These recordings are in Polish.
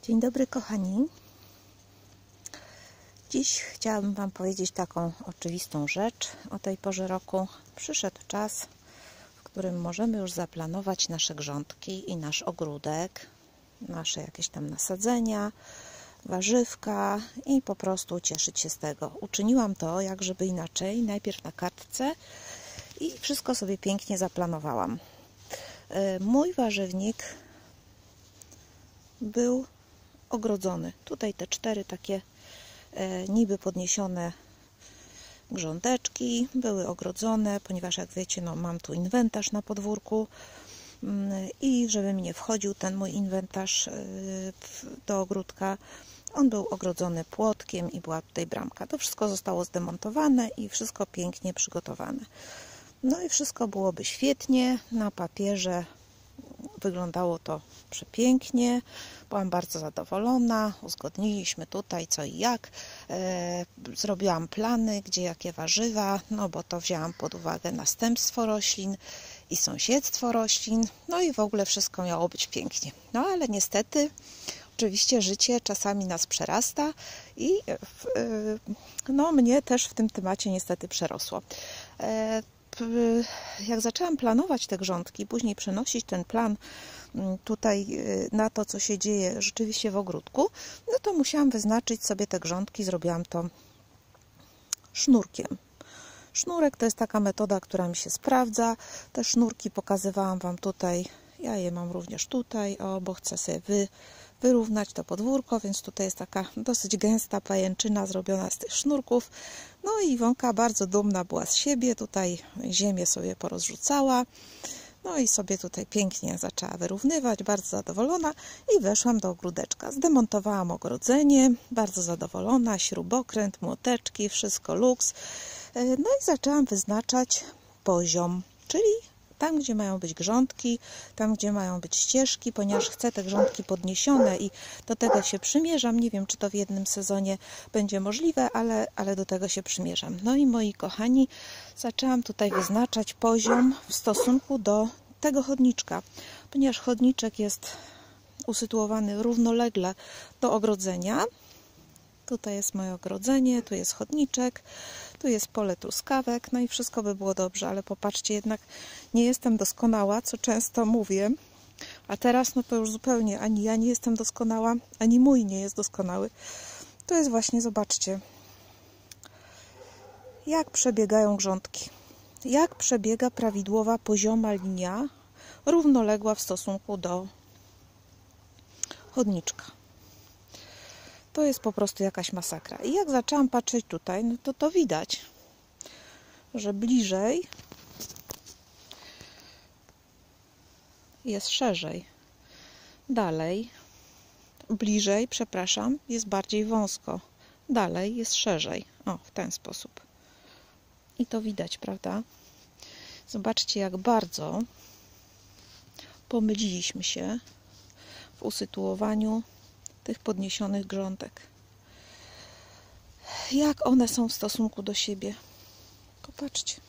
Dzień dobry kochani. Dziś chciałabym Wam powiedzieć taką oczywistą rzecz. O tej porze roku przyszedł czas, w którym możemy już zaplanować nasze grządki i nasz ogródek, nasze jakieś tam nasadzenia, warzywka i po prostu cieszyć się z tego. Uczyniłam to jak żeby inaczej, najpierw na kartce i wszystko sobie pięknie zaplanowałam. Mój warzywnik był ogrodzony. Tutaj te 4 takie niby podniesione grządeczki były ogrodzone, ponieważ jak wiecie, no, mam tu inwentarz na podwórku i żeby mi nie wchodził ten mój inwentarz do ogródka, on był ogrodzony płotkiem i była tutaj bramka. To wszystko zostało zdemontowane i wszystko pięknie przygotowane. No i wszystko byłoby świetnie na papierze. Wyglądało to przepięknie, byłam bardzo zadowolona, uzgodniliśmy tutaj co i jak, zrobiłam plany, gdzie jakie warzywa, no bo to wzięłam pod uwagę następstwo roślin i sąsiedztwo roślin, no i w ogóle wszystko miało być pięknie. No ale niestety, oczywiście życie czasami nas przerasta i no mnie też w tym temacie niestety przerosło. Jak zaczęłam planować te grządki, później przenosić ten plan tutaj na to, co się dzieje rzeczywiście w ogródku, no to musiałam wyznaczyć sobie te grządki. Zrobiłam to sznurkiem. Sznurek to jest taka metoda, która mi się sprawdza. Te sznurki pokazywałam Wam tutaj. Ja je mam również tutaj, bo chcę sobie wyrównać to podwórko, więc tutaj jest taka dosyć gęsta pajęczyna zrobiona z tych sznurków. No i Iwonka bardzo dumna była z siebie, tutaj ziemię sobie porozrzucała, no i sobie tutaj pięknie zaczęła wyrównywać, bardzo zadowolona i weszłam do ogródeczka. Zdemontowałam ogrodzenie, bardzo zadowolona, śrubokręt, młoteczki, wszystko luks. No i zaczęłam wyznaczać poziom, czyli tam, gdzie mają być grządki, tam, gdzie mają być ścieżki, ponieważ chcę te grządki podniesione i do tego się przymierzam. Nie wiem, czy to w jednym sezonie będzie możliwe, ale do tego się przymierzam. No i moi kochani, zaczęłam tutaj wyznaczać poziom w stosunku do tego chodniczka, ponieważ chodniczek jest usytuowany równolegle do ogrodzenia. Tutaj jest moje ogrodzenie, tu jest chodniczek, tu jest pole truskawek, no i wszystko by było dobrze, ale popatrzcie, jednak nie jestem doskonała, co często mówię, a teraz no to już zupełnie ani ja nie jestem doskonała, ani mój nie jest doskonały. To jest właśnie, zobaczcie, jak przebiegają grządki, jak przebiega prawidłowa, pozioma linia, równoległa w stosunku do chodniczka. To jest po prostu jakaś masakra. I jak zaczęłam patrzeć tutaj, no to widać, że bliżej jest szerzej. Dalej, bliżej, przepraszam, jest bardziej wąsko. Dalej jest szerzej. O, w ten sposób. I to widać, prawda? Zobaczcie, jak bardzo pomyliliśmy się w usytuowaniu tych podniesionych grządek. Jak one są w stosunku do siebie. Popatrzcie.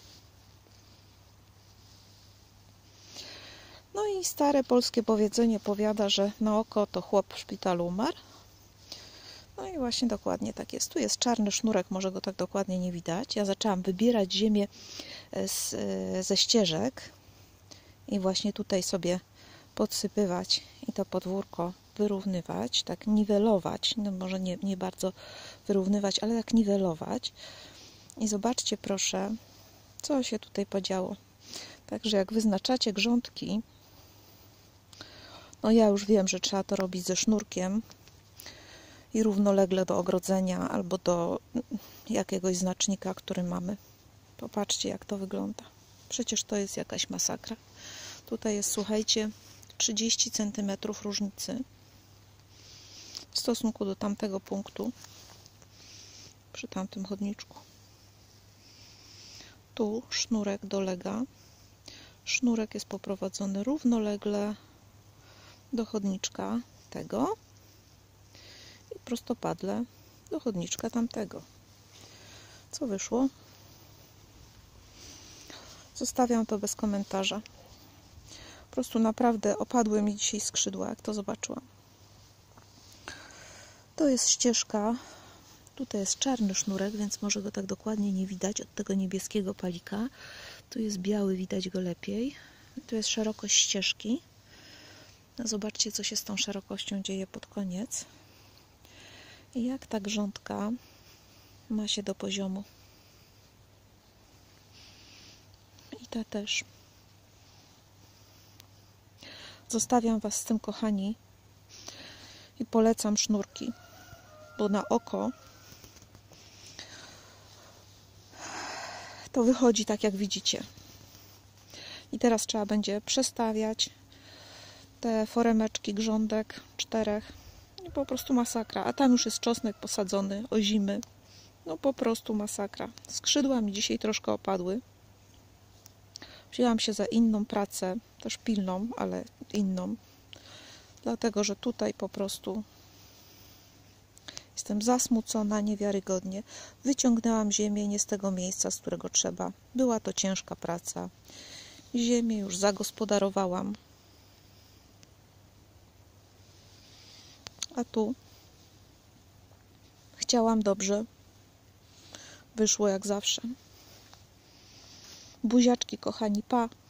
No i stare polskie powiedzenie powiada, że na oko to chłop w szpitalu umarł. No i właśnie dokładnie tak jest. Tu jest czarny sznurek, może go tak dokładnie nie widać. Ja zaczęłam wybierać ziemię ze ścieżek i właśnie tutaj sobie podsypywać i to podwórko wyrównywać, tak niwelować, no może nie bardzo wyrównywać, ale tak niwelować. I zobaczcie proszę, co się tutaj podziało. Także jak wyznaczacie grządki, no ja już wiem, że trzeba to robić ze sznurkiem i równolegle do ogrodzenia albo do jakiegoś znacznika, który mamy. Popatrzcie, jak to wygląda. Przecież to jest jakaś masakra. Tutaj jest, słuchajcie, 30 cm różnicy w stosunku do tamtego punktu przy tamtym chodniczku. Tu sznurek dolega. Sznurek jest poprowadzony równolegle do chodniczka tego i prostopadle do chodniczka tamtego. Co wyszło? Zostawiam to bez komentarza. Po prostu naprawdę opadły mi dzisiaj skrzydła, jak to zobaczyłam. To jest ścieżka. Tutaj jest czarny sznurek, więc może go tak dokładnie nie widać od tego niebieskiego palika. Tu jest biały, widać go lepiej. Tu jest szerokość ścieżki. No zobaczcie, co się z tą szerokością dzieje pod koniec. I jak ta grządka ma się do poziomu. I ta też. Zostawiam Was z tym, kochani, i polecam sznurki, bo na oko to wychodzi tak, jak widzicie. I teraz trzeba będzie przestawiać te foremeczki grządek 4 i po prostu masakra. A tam już jest czosnek posadzony, ozimy. No po prostu masakra. Skrzydła mi dzisiaj troszkę opadły. Wzięłam się za inną pracę, też pilną, ale inną. Dlatego, że tutaj po prostu jestem zasmucona niewiarygodnie. Wyciągnęłam ziemię nie z tego miejsca, z którego trzeba. Była to ciężka praca. Ziemię już zagospodarowałam. A tu chciałam dobrze. Wyszło jak zawsze. Buziaczki, kochani, pa!